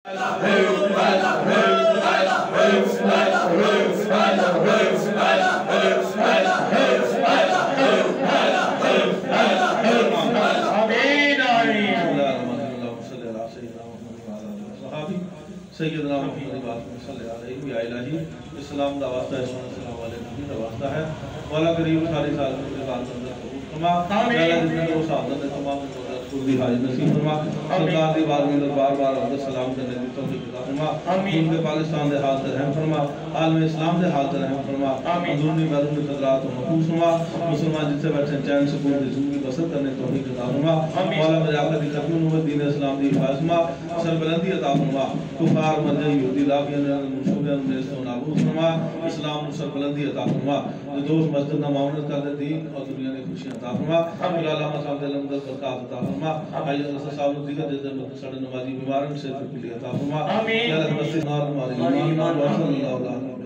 سیدنا محمد صلی اللہ علیہ وآلہ اسلام دا واسطہ ہے، السلام علیکم دا واسطہ ہے مولا کریم ساری سال میں بات اندر قبول فرما اللہ جتنے وہ سعادت ہے تمام خودی حاج نصیب فرما سرکار دی بار میں بار بار عبد السلام کرنے دی توفیق عطا فرما ان کے پاکستان دے حال تے رحم فرما عالم اسلام دے حال تے رحم فرما اندرونی بیرونی قدرات و محفوظ فرما مسلمان جتنے بیٹھے چین سکون دی زندگی بسر کرنے توفیق عطا فرما مولا مجاہد کی تکمیل نوبت دین اسلام دی حفاظت فرما سربلندی عطا فرما کفار مرجع یہودی لابیان منصوبیان نیست و نابود فرما اسلام سربلندی عطا فرما دوست مسجد نہ معاونت کر دیتی اور دنیا نے خوشیاں عطا فرما علامہ صاحب دل اندر برکات عطا فرما آئی اللہ صاحب دیگر جزر مطلب سڑے نمازی بیمارن سے ترکیلی عطا فرما یا اللہ مسجد نار ماری ایمان و صلی اللہ علیہ